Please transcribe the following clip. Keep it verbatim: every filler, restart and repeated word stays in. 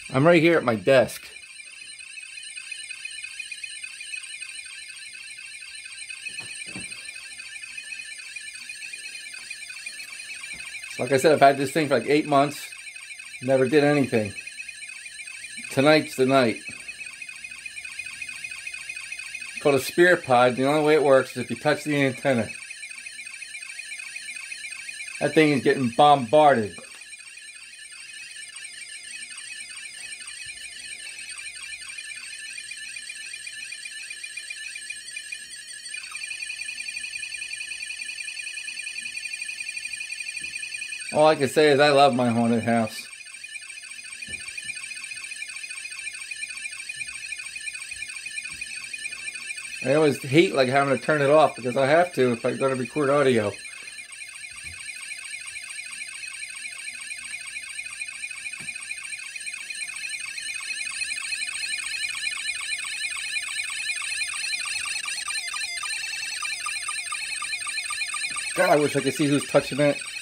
I'm right here at my desk. So like I said, I've had this thing for like eight months. Never did anything. Tonight's the night. It's called a spirit pod. The only way it works is if you touch the antenna. That thing is getting bombarded. All I can say is I love my haunted house. I always hate like having to turn it off because I have to if I'm going to record audio. God, I wish I could see who's touching it.